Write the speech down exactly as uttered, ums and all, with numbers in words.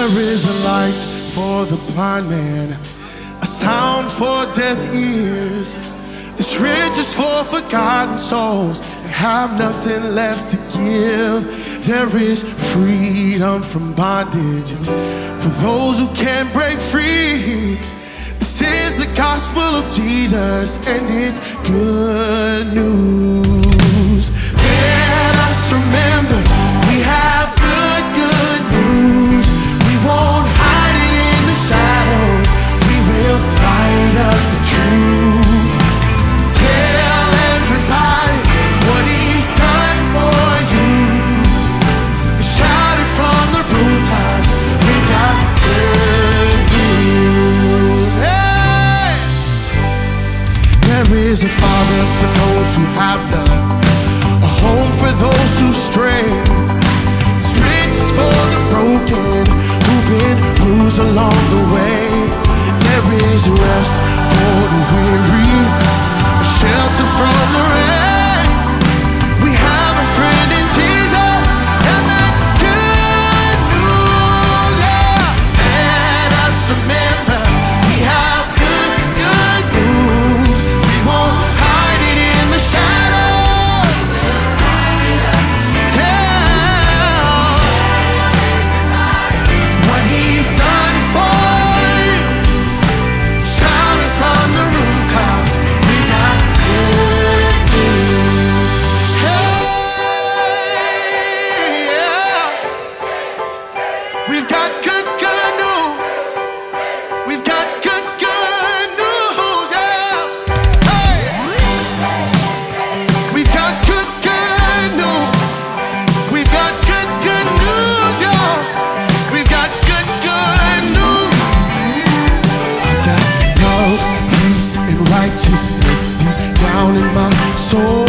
There is a light for the blind man, a sound for deaf ears. There's riches for forgotten souls that have nothing left to give. There is freedom from bondage for those who can't break free. This is the gospel of Jesus, and it's good news. Let us remember we have good, good news. We won't hide it in the shadows. We will light up the truth. Tell everybody what he's done for you. Shout it from the rooftops. We got good news. Hey! There is a father for those who have none, a home for those who stray. It's riches for the broken who've been bruised along the way. There is rest for the weary, a shelter from the rain. We have a friend in Jesus, and that's good news. Yeah. Let us remember we have good, good news. We won't hide it in the shadows. Tell what he's done for you. Shout it from the rooftops. We got good news. Hey, yeah. We've got good, good news. We've got good, good news. Yeah. Hey. We've got good, good news. We've got good, good news, y'all. We've got good, good news. I've got love, peace, and righteousness deep down in my soul.